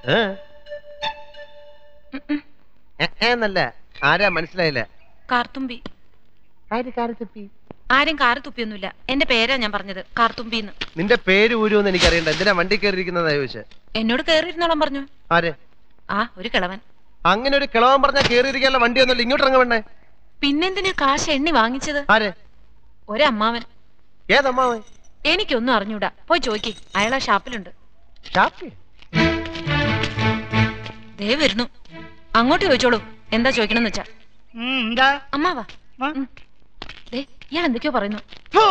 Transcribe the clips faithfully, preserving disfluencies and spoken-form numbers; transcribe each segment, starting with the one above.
എന്നല്ല ആരാ മനസ്സിലായില്ല. കാർത്തുമ്പി. ആരും കാറ് തുപ്പിയൊന്നുമില്ല. എന്റെ പേരാ ഞാൻ പറഞ്ഞത്, കാർത്തുമ്പിന്ന്. നിന്റെ പേര് ഊരുന്ന് എനിക്കറിയണ്ട. എന്തിനാ വണ്ടി കയറിയിരിക്കുന്നതാ ചോദിച്ചേ? എന്നോട് കയറിയിരുന്നോളം പറഞ്ഞു. ആര്? ആ ഒരു കിളവൻ. അങ്ങനെ ഒരു കിളവൻ പറഞ്ഞാ കയറിയിരിക്കാനുള്ള വണ്ടി ഒന്നുമില്ല. ഇങ്ങോട്ട് ഇറങ്ങ വേണ്ടേ? പിന്നെന്തിനാ കാശ് എണ്ണി വാങ്ങിച്ചത്? ആര്? ഒരമ്മാവൻ. ഏതമ്മാവൻ? എനിക്കൊന്നും അറിഞ്ഞൂടാ. പോയി ചോദിക്ക്, അയാളാ ഷാപ്പിലുണ്ട്. ദേ വരുന്നു. അങ്ങോട്ട് ചോദിച്ചോളൂ, എന്താ ചോദിക്കണമെന്ന് വെച്ചാ. അമ്മാവാ, ഇയാൾ എന്തൊക്കെയോ പറയുന്നു.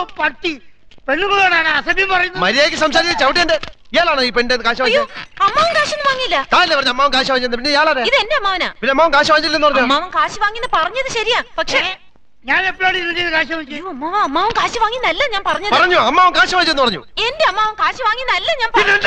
മര്യാദയ്ക്ക് സംസാരിച്ച് ചവിട്ടേണ്ട. ഇയാളാണോ ഈ പെണ്ണിന്റെ കാശ് വാങ്ങിച്ചത്? അമ്മാവൻ കാശൊന്നും വാങ്ങിയില്ല. പറഞ്ഞു അമ്മാവൻ കാശ് വാങ്ങിച്ചത്. പിന്നെ ഇയാളാ? ഇത് എന്റെ അമ്മാവനാ. പിന്നെ അമ്മാവൻ കാശ് വാങ്ങിച്ചില്ലെന്ന് പറഞ്ഞു. അമ്മാവൻ കാശ് വാങ്ങിന്ന് പറഞ്ഞത് ശരിയാ, പക്ഷേ ഞാൻ എപ്പോഴാണ് കാശ് വാങ്ങിച്ചത്? അമ്മാവൻ കാശ് വാങ്ങിന്നല്ല ഞാൻ പറഞ്ഞത്. പറഞ്ഞു അമ്മാവൻ കാശ് വാങ്ങിച്ചെന്ന് പറഞ്ഞു. എന്റെ അമ്മാവൻ കാശ് വാങ്ങിന്നല്ല ഞാൻ പറഞ്ഞത്.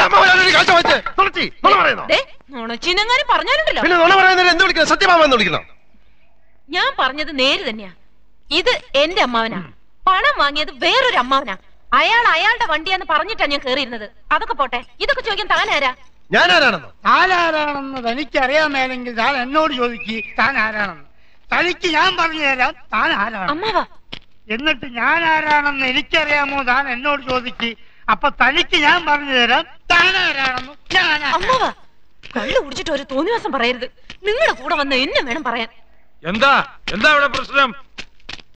പറഞ്ഞാലുണ്ടല്ലോ. സത്യമാമെന്ന് വിളിക്കണം. ഞാൻ പറഞ്ഞത് നേര് തന്നെയാ. ഇത് എന്റെ അമ്മാവനാ. പണം വാങ്ങിയത് വേറൊരു അമ്മാവനാ. അയാൾ അയാളുടെ വണ്ടിയാന്ന് പറഞ്ഞിട്ടാ ഞാൻ കേറിയിരുന്നത്. അതൊക്കെ പോട്ടെ, ഇതൊക്കെ ചോദിക്കാൻ താനാരാ? ഞാൻ ആരാണെന്നോ? താനാരാണെന്ന് തനിക്കറിയാമേലെങ്കിൽ താൻ എന്നോട് ചോദിക്ക് താൻ ആരാണെന്ന്. തനിക്ക് ഞാൻ പറഞ്ഞു തരാം താൻ ആരാണ്. അമ്മാവാ, എന്നിട്ട് ഞാൻ ആരാണെന്ന് എനിക്കറിയാമോ താൻ എന്നോട് ചോദിക്ക്. അപ്പൊ തനിക്ക് ഞാൻ പറഞ്ഞു തരാം താൻ ആരാണെന്ന്. അമ്മാവാ, കള്ളു കുടിച്ചിട്ട് ഒരു തോന്നിവാസം പറയരുത്. നിങ്ങളുടെ കൂടെ വന്ന് എന്നെ വേണം പറയാൻ. എന്താ എന്താ ഇവിടെ പ്രശ്നം?